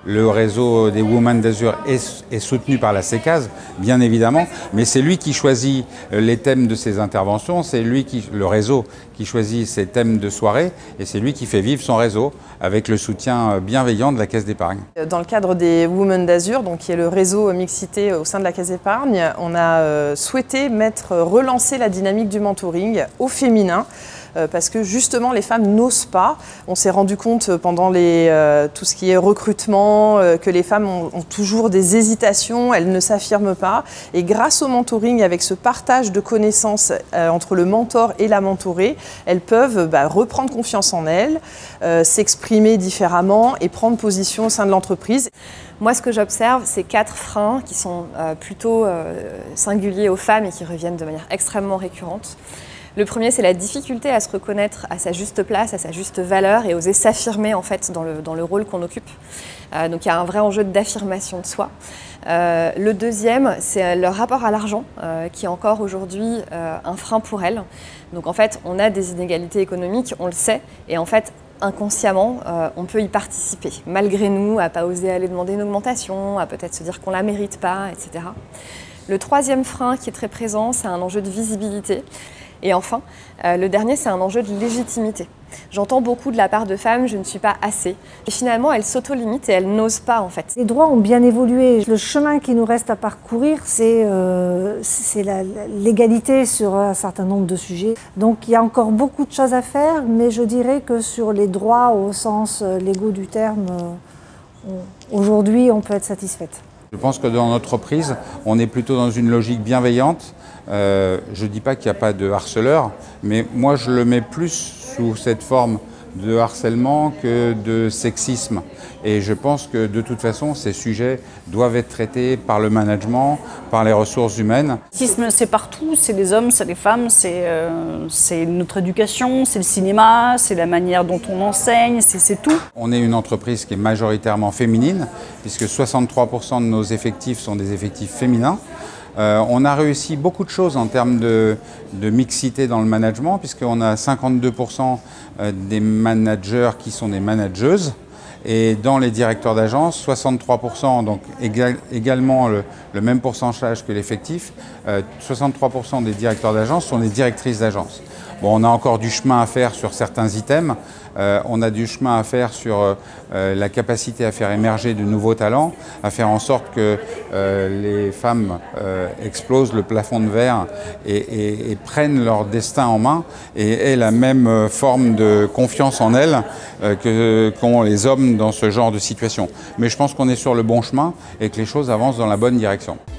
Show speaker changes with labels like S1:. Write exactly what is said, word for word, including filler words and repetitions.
S1: Le réseau des Women d'Azur est, est soutenu par la CECAS, bien évidemment, mais c'est lui qui choisit les thèmes de ses interventions, c'est lui qui, le réseau qui choisit ses thèmes de soirée, et c'est lui qui fait vivre son réseau avec le soutien bienveillant de la Caisse d'épargne.
S2: Dans le cadre des Women d'Azur, donc qui est le réseau mixité au sein de la Caisse d'épargne, on a souhaité mettre, relancer la dynamique du mentoring au féminin, parce que justement les femmes n'osent pas. On s'est rendu compte pendant les, euh, tout ce qui est recrutement euh, que les femmes ont, ont toujours des hésitations, elles ne s'affirment pas. Et grâce au mentoring, avec ce partage de connaissances euh, entre le mentor et la mentorée, elles peuvent bah, reprendre confiance en elles, euh, s'exprimer différemment et prendre position au sein de l'entreprise.
S3: Moi, ce que j'observe, c'est quatre freins qui sont euh, plutôt euh, singuliers aux femmes et qui reviennent de manière extrêmement récurrente. Le premier, c'est la difficulté à se reconnaître à sa juste place, à sa juste valeur et oser s'affirmer en fait dans le, dans le rôle qu'on occupe. Euh, donc il y a un vrai enjeu d'affirmation de soi. Euh, le deuxième, c'est leur rapport à l'argent euh, qui est encore aujourd'hui euh, un frein pour elles. Donc en fait, on a des inégalités économiques, on le sait, et en fait, inconsciemment, euh, on peut y participer, malgré nous, à ne pas oser aller demander une augmentation, à peut-être se dire qu'on ne la mérite pas, et cetera. Le troisième frein qui est très présent, c'est un enjeu de visibilité. Et enfin, euh, le dernier, c'est un enjeu de légitimité. J'entends beaucoup de la part de femmes, je ne suis pas assez. Et finalement, elles s'auto-limitent et elles n'osent pas en fait.
S4: Les droits ont bien évolué. Le chemin qui nous reste à parcourir, c'est euh, l'égalité sur un certain nombre de sujets. Donc il y a encore beaucoup de choses à faire, mais je dirais que sur les droits au sens légaux du terme, euh, aujourd'hui, on peut être satisfaite.
S1: Je pense que dans notre entreprise, on est plutôt dans une logique bienveillante. Euh, je ne dis pas qu'il n'y a pas de harceleurs, mais moi je le mets plus sous cette forme de harcèlement que de sexisme. Et je pense que de toute façon, ces sujets doivent être traités par le management, par les ressources humaines.
S5: Le sexisme, c'est partout, c'est les hommes, c'est les femmes, c'est euh, notre éducation, c'est le cinéma, c'est la manière dont on enseigne, c'est tout.
S1: On est une entreprise qui est majoritairement féminine, puisque soixante-trois pour cent de nos effectifs sont des effectifs féminins. Euh, on a réussi beaucoup de choses en termes de, de mixité dans le management, puisqu'on a cinquante-deux pour cent des managers qui sont des manageuses. Et dans les directeurs d'agence, soixante-trois pour cent, donc égal, également le, le même pourcentage que l'effectif, euh, soixante-trois pour cent des directeurs d'agence sont des directrices d'agence. Bon, on a encore du chemin à faire sur certains items. Euh, on a du chemin à faire sur euh, la capacité à faire émerger de nouveaux talents, à faire en sorte que euh, les femmes euh, explosent le plafond de verre et, et, et prennent leur destin en main et aient la même forme de confiance en elles euh, que, qu'ont les hommes dans ce genre de situation. Mais je pense qu'on est sur le bon chemin et que les choses avancent dans la bonne direction.